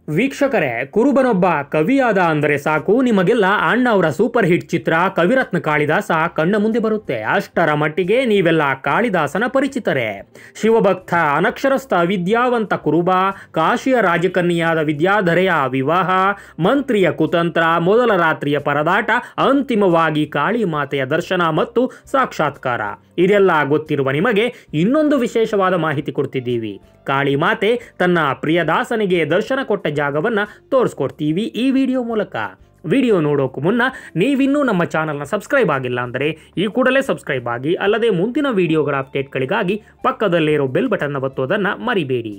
ವೀಕ್ಷಕರೇ, ಕುರುಬನೊಬ್ಬ ಕವಿಯಾದ ಅಂದರೆ ಸಾಕು ನಿಮಗೆಲ್ಲ ಅಣ್ಣ ಅವರ ಸೂಪರ್ ಹಿಟ್ ಚಿತ್ರ ಕವಿರತ್ನ ಕಾಳಿದಾಸ ಕಣ್ಣ ಮುಂದೆ ಬರುತ್ತೆ. ಅಷ್ಟರ ಮಟ್ಟಿಗೆ ನೀವೆಲ್ಲ ಕಾಳಿದಾಸನ ಪರಿಚಿತರೇ. ಶಿವಭಕ್ತ ಅನಕ್ಷರಸ್ಥ ವಿದ್ಯಾವಂತ ಕುರುಬ, ಕಾಶಿಯ ರಾಜಕನ್ಯಾದ ವಿದ್ಯಾಧರೆಯ ವಿವಾಹ, ಮಂತ್ರಿಯ ಕುತಂತ್ರ, ಮೊದಲ ರಾತ್ರಿಯ ಪರದಾಟ, ಅಂತಿಮವಾಗಿ ಕಾಳಿ ಮಾತೆಯ ದರ್ಶನ ಮತ್ತು ಸಾಕ್ಷಾತ್ಕಾರ. ಇದೆಲ್ಲ ಗೊತ್ತಿರುವ ನಿಮಗೆ ಇನ್ನೊಂದು ವಿಶೇಷವಾದ ಮಾಹಿತಿ ಕೊಡ್ತಿದ್ದೀವಿ. ಕಾಳಿ ಮಾತೆ ತನ್ನ ಪ್ರಿಯದಾಸನಿಗೆ ದರ್ಶನ ಕೊಟ್ಟ ಜಾಗವನ್ನ ತೋರಿಸ್ಕೊಡ್ತೀವಿ ಈ ವಿಡಿಯೋ ಮೂಲಕ. ವಿಡಿಯೋ ನೋಡೋಕ್ಕೂ ಮುನ್ನ ನೀವಿನ್ನೂ ನಮ್ಮ ಚಾನಲ್ನ ಸಬ್ಸ್ಕ್ರೈಬ್ ಆಗಿಲ್ಲ ಅಂದರೆ ಈ ಕೂಡಲೇ ಸಬ್ಸ್ಕ್ರೈಬ್ ಆಗಿ, ಅಲ್ಲದೆ ಮುಂದಿನ ವಿಡಿಯೋಗಳ ಅಪ್ಡೇಟ್ಗಳಿಗಾಗಿ ಪಕ್ಕದಲ್ಲೇ ಇರೋ ಬೆಲ್ ಬಟನ್ ಒತ್ತೋದನ್ನು ಮರಿಬೇಡಿ.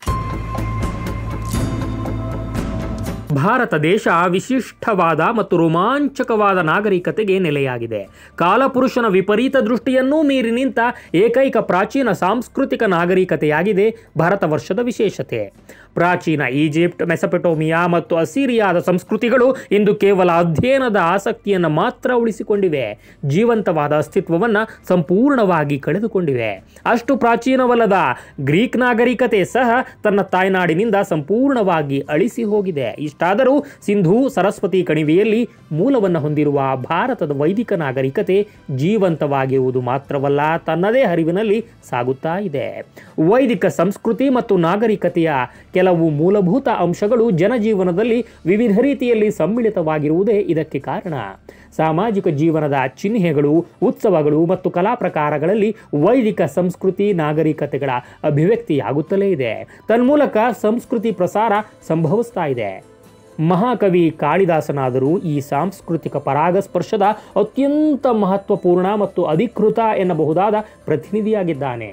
ಭಾರತ ದೇಶ ವಿಶಿಷ್ಟವಾದ ಮತ್ತು ರೋಮಾಂಚಕವಾದ ನಾಗರಿಕತೆಗೆ ನೆಲೆಯಾಗಿದೆ. ಕಾಲಪುರುಷನ ವಿಪರೀತ ದೃಷ್ಟಿಯನ್ನೂ ಮೀರಿ ನಿಂತ ಏಕೈಕ ಪ್ರಾಚೀನ ಸಾಂಸ್ಕೃತಿಕ ನಾಗರಿಕತೆಯಾಗಿದೆ ಭಾರತ ವರ್ಷದ ವಿಶೇಷತೆ. ಪ್ರಾಚೀನ ಈಜಿಪ್ಟ್, ಮೆಸೊಪೊಟೇಮಿಯಾ ಮತ್ತು ಅಸಿರಿಯಾದ ಸಂಸ್ಕೃತಿಗಳು ಇಂದು ಕೇವಲ ಅಧ್ಯಯನದ ಆಸಕ್ತಿಯನ್ನು ಮಾತ್ರ ಉಳಿಸಿಕೊಂಡಿವೆ. ಜೀವಂತವಾದ ಅಸ್ತಿತ್ವವನ್ನು ಸಂಪೂರ್ಣವಾಗಿ ಕಳೆದುಕೊಂಡಿವೆ. ಅಷ್ಟು ಪ್ರಾಚೀನವಲ್ಲದ ಗ್ರೀಕ್ ನಾಗರಿಕತೆ ಸಹ ತನ್ನ ತಾಯ್ನಾಡಿನಿಂದ ಸಂಪೂರ್ಣವಾಗಿ ಅಳಿಸಿ ಹೋಗಿದೆ. ಇಷ್ಟಾದರೂ ಸಿಂಧೂ ಸರಸ್ವತಿ ಕಣಿವೆಯಲ್ಲಿ ಮೂಲವನ್ನು ಹೊಂದಿರುವ ಭಾರತದ ವೈದಿಕ ನಾಗರಿಕತೆ ಜೀವಂತವಾಗಿರುವುದು ಮಾತ್ರವಲ್ಲ, ತನ್ನದೇ ಹರಿವಿನಲ್ಲಿ ಸಾಗುತ್ತಾ ಇದೆ. ವೈದಿಕ ಸಂಸ್ಕೃತಿ ಮತ್ತು ನಾಗರಿಕತೆಯ ಕೆಲವು ಮೂಲಭೂತ ಅಂಶಗಳು ಜನಜೀವನದಲ್ಲಿ ವಿವಿಧ ರೀತಿಯಲ್ಲಿ ಸಮ್ಮಿಳಿತವಾಗಿರುವುದೇ ಇದಕ್ಕೆ ಕಾರಣ. ಸಾಮಾಜಿಕ ಜೀವನದ ಚಿಹ್ನೆಗಳು, ಉತ್ಸವಗಳು ಮತ್ತು ಕಲಾ ಪ್ರಕಾರಗಳಲ್ಲಿ ವೈದಿಕ ಸಂಸ್ಕೃತಿ ನಾಗರಿಕತೆಗಳ ಅಭಿವ್ಯಕ್ತಿಯಾಗುತ್ತಲೇ ಇದೆ. ತನ್ಮೂಲಕ ಸಂಸ್ಕೃತಿ ಪ್ರಸಾರ ಸಂಭವಿಸ್ತಾ ಇದೆ. ಮಹಾಕವಿ ಕಾಳಿದಾಸನಾದರೂ ಈ ಸಾಂಸ್ಕೃತಿಕ ಪರಾಗಸ್ಪರ್ಶದ ಅತ್ಯಂತ ಮಹತ್ವಪೂರ್ಣ ಮತ್ತು ಅಧಿಕೃತ ಎನ್ನಬಹುದಾದ ಪ್ರತಿನಿಧಿಯಾಗಿದ್ದಾನೆ.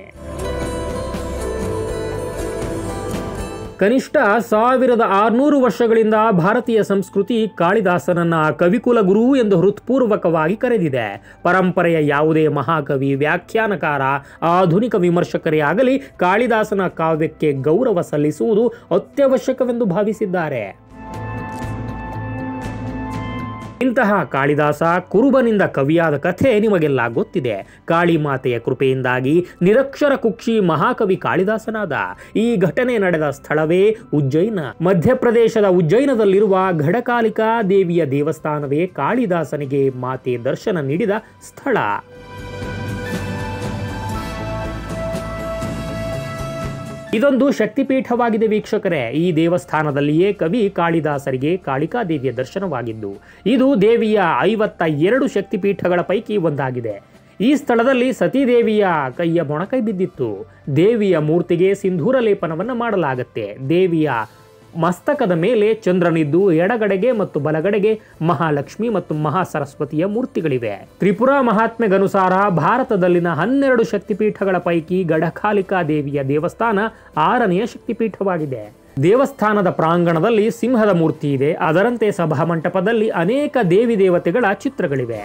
ಕನಿಷ್ಠ 1600 ವರ್ಷಗಳಿಂದ ಭಾರತೀಯ ಸಂಸ್ಕೃತಿ ಕಾಳಿದಾಸನನ್ನ ಕವಿಕುಲ ಗುರು ಎಂದು ಹೃತ್ಪೂರ್ವಕವಾಗಿ ಕರೆದಿದೆ. ಪರಂಪರೆಯ ಯಾವುದೇ ಮಹಾಕವಿ, ವ್ಯಾಖ್ಯಾನಕಾರ, ಆಧುನಿಕ ವಿಮರ್ಶಕರೇ ಆಗಲಿ ಕಾಳಿದಾಸನ ಕಾವ್ಯಕ್ಕೆ ಗೌರವ ಸಲ್ಲಿಸುವುದು ಅತ್ಯವಶ್ಯಕವೆಂದು ಭಾವಿಸಿದ್ದಾರೆ. ಇಂತಹ ಕಾಳಿದಾಸ ಕುರುಬನಿಂದ ಕವಿಯಾದ ಕಥೆ ನಿಮಗೆಲ್ಲ ಗೊತ್ತಿದೆ. ಕಾಳಿ ಮಾತೆಯ ಕೃಪೆಯಿಂದಾಗಿ ನಿರಕ್ಷರ ಕುಕ್ಷಿ ಮಹಾಕವಿ ಕಾಳಿದಾಸನಾದ. ಈ ಘಟನೆ ನಡೆದ ಸ್ಥಳವೇ ಉಜ್ಜೈನ. ಮಧ್ಯಪ್ರದೇಶದ ಉಜ್ಜೈನದಲ್ಲಿರುವ ಘಟಕಾಲಿಕಾ ದೇವಿಯ ದೇವಸ್ಥಾನವೇ ಕಾಳಿದಾಸನಿಗೆ ಮಾತೆ ದರ್ಶನ ನೀಡಿದ ಸ್ಥಳ. ಇದೊಂದು ಶಕ್ತಿಪೀಠವಾಗಿದೆ ವೀಕ್ಷಕರೇ. ಈ ದೇವಸ್ಥಾನದಲ್ಲಿಯೇ ಕವಿ ಕಾಳಿದಾಸರಿಗೆ ಕಾಳಿಕಾ ದೇವಿಯ ದರ್ಶನವಾಗಿದ್ದು, ಇದು ದೇವಿಯ 52 ಶಕ್ತಿಪೀಠಗಳ ಪೈಕಿ ಒಂದಾಗಿದೆ. ಈ ಸ್ಥಳದಲ್ಲಿ ಸತೀದೇವಿಯ ಕೈಯ ಮೊಣಕೈ ಬಿದ್ದಿತ್ತು. ದೇವಿಯ ಮೂರ್ತಿಗೆ ಸಿಂಧೂರ ಲೇಪನವನ್ನು ಮಾಡಲಾಗುತ್ತೆ. ದೇವಿಯ ಮಸ್ತಕದ ಮೇಲೆ ಚಂದ್ರನಿದ್ದು ಎಡಗಡೆಗೆ ಮತ್ತು ಬಲಗಡೆಗೆ ಮಹಾಲಕ್ಷ್ಮಿ ಮತ್ತು ಮಹಾಸರಸ್ವತಿಯ ಮೂರ್ತಿಗಳಿವೆ. ತ್ರಿಪುರ ಮಹಾತ್ಮೆಗನುಸಾರ ಭಾರತದಲ್ಲಿನ 12 ಶಕ್ತಿಪೀಠಗಳ ಪೈಕಿ ಗಢಕಾಲಿಕಾ ದೇವಿಯ ದೇವಸ್ಥಾನ 6ನೆಯ ಶಕ್ತಿಪೀಠವಾಗಿದೆ. ದೇವಸ್ಥಾನದ ಪ್ರಾಂಗಣದಲ್ಲಿ ಸಿಂಹದ ಮೂರ್ತಿ ಇದೆ. ಅದರಂತೆ ಸಭಾಮಂಟಪದಲ್ಲಿ ಅನೇಕ ದೇವಿ ದೇವತೆಗಳ ಚಿತ್ರಗಳಿವೆ.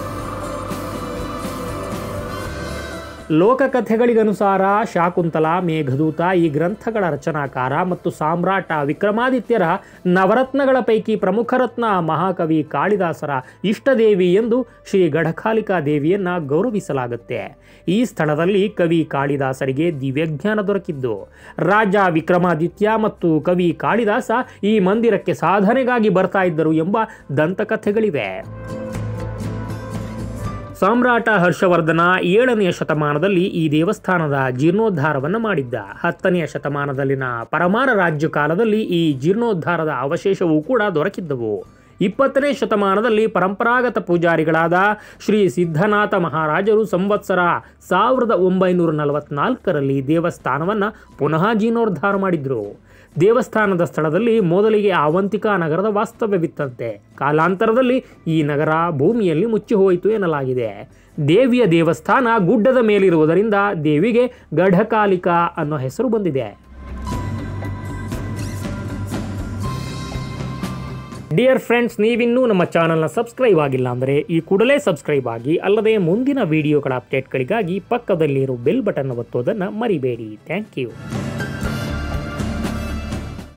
ಲೋಕಕಥೆಗಳಿಗನುಸಾರ ಶಾಕುಂತಲ, ಮೇಘದೂತ ಈ ಗ್ರಂಥಗಳ ರಚನಾಕಾರ ಮತ್ತು ಸಾಮ್ರಾಟ ವಿಕ್ರಮಾದಿತ್ಯರ ನವರತ್ನಗಳ ಪೈಕಿ ಪ್ರಮುಖ ರತ್ನ ಮಹಾಕವಿ ಕಾಳಿದಾಸರ ಇಷ್ಟದೇವಿ ಎಂದು ಶ್ರೀ ಗಢಕಾಲಿಕಾ ದೇವಿಯನ್ನ ಗೌರವಿಸಲಾಗುತ್ತೆ. ಈ ಸ್ಥಳದಲ್ಲಿ ಕವಿ ಕಾಳಿದಾಸರಿಗೆ ದಿವ್ಯಜ್ಞಾನ ದೊರಕಿದ್ದು. ರಾಜ ವಿಕ್ರಮಾದಿತ್ಯ ಮತ್ತು ಕವಿ ಕಾಳಿದಾಸ ಈ ಮಂದಿರಕ್ಕೆ ಸಾಧನೆಗಾಗಿ ಬರ್ತಾ ಇದ್ದರು ಎಂಬ ದಂತಕಥೆಗಳಿವೆ. ಸಾಮ್ರಾಟ ಹರ್ಷವರ್ಧನ 7ನೆಯ ಶತಮಾನದಲ್ಲಿ ಈ ದೇವಸ್ಥಾನದ ಜೀರ್ಣೋದ್ಧಾರವನ್ನು ಮಾಡಿದ್ದ. 10ನೆಯ ಶತಮಾನದಲ್ಲಿನ ಪರಮಾರ ರಾಜ್ಯ ಕಾಲದಲ್ಲಿ ಈ ಜೀರ್ಣೋದ್ಧಾರದ ಅವಶೇಷವೂ ಕೂಡ ದೊರಕಿದ್ದವು. 20ನೇ ಶತಮಾನದಲ್ಲಿ ಪರಂಪರಾಗತ ಪೂಜಾರಿಗಳಾದ ಶ್ರೀ ಸಿದ್ಧನಾಥ ಮಹಾರಾಜರು ಸಂವತ್ಸರ 1944ರಲ್ಲಿ ದೇವಸ್ಥಾನವನ್ನು ಪುನಃ ಜೀರ್ಣೋದ್ಧಾರ ಮಾಡಿದ್ರು. ದೇವಸ್ಥಾನದ ಸ್ಥಳದಲ್ಲಿ ಮೊದಲಿಗೆ ಆವಂತಿಕಾ ನಗರದ ವಾಸ್ತವ್ಯವಿತ್ತಂತೆ. ಕಾಲಾಂತರದಲ್ಲಿ ಈ ನಗರ ಭೂಮಿಯಲ್ಲಿ ಮುಚ್ಚಿ ಹೋಯಿತು ಎನ್ನಲಾಗಿದೆ. ದೇವಿಯ ದೇವಸ್ಥಾನ ಗುಡ್ಡದ ಮೇಲಿರುವುದರಿಂದ ದೇವಿಗೆ ಗಢಕಾಲಿಕಾ ಅನ್ನೋ ಹೆಸರು ಬಂದಿದೆ. ಡಿಯರ್ ಫ್ರೆಂಡ್ಸ್, ನೀವಿನ್ನೂ ನಮ್ಮ ಚಾನಲ್ನ ಸಬ್ಸ್ಕ್ರೈಬ್ ಆಗಿಲ್ಲ ಅಂದರೆ ಈ ಕೂಡಲೇ ಸಬ್ಸ್ಕ್ರೈಬ್ ಆಗಿ, ಅಲ್ಲದೆ ಮುಂದಿನ ವಿಡಿಯೋಗಳ ಅಪ್ಡೇಟ್ಗಳಿಗಾಗಿ ಪಕ್ಕದಲ್ಲಿರೋ ಬೆಲ್ ಬಟನ್ ಒತ್ತೋದನ್ನು ಮರಿಬೇಡಿ. Thank you.